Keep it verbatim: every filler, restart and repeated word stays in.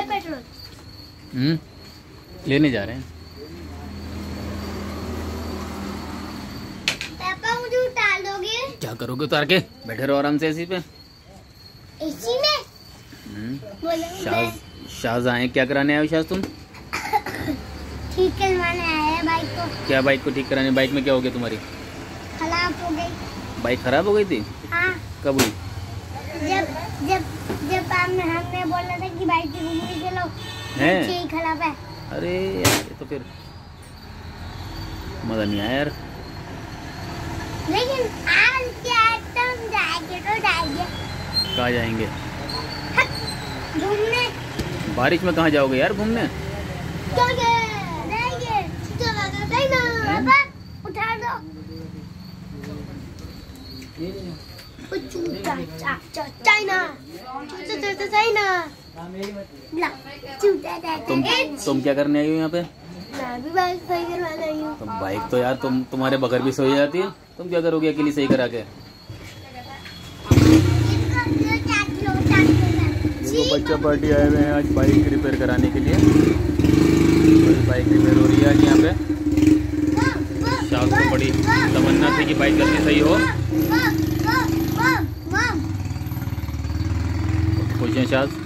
Petrol? हम्म लेने जा रहे हैं। पापा मुझे उतार दोगे? क्या करोगे उतार के? बैठे रहो आराम से एसी पे। एसी में? शाज शाज आए क्या कराने आए शाज तुम? ठीक करवाने आए हैं बाइक को। क्या बाइक को ठीक कराने? बाइक में क्या हो गया तुम्हारी? खराब हो गई। बाइक खराब हो गई थी? हाँ। कब हुई? जब जब जब हमने हमने बोला था कि बाइक की घूमने चलो, हैं? खराब है। अरे यार ये तो फिर मजा नहीं आया यार। लेकिन आज क्या तुम जाएंगे तो जाएंगे। कहाँ जाएंगे? घूमने। बारिश में कहाँ जाओगे यार घूमने? उठा दो। चाइना तुम तुम क्या करने आई हो यहाँ पे? मैं भी बाइक सही करवाने आई हूँ। तो बाइक तो यार तुम तुम्हारे बगैर भी सो जाती है। तुम क्या करोगे अकेली सही करा के? देखो बच्चा पार्टी आए हुए हैं आज बाइक रिपेयर कराने के लिए। बाइक रिपेयर हो रही है आज यहाँ पे। शाज को बड़ी तमन्ना थी कि बाइक जल्दी सही हो। खुश हैं शाज?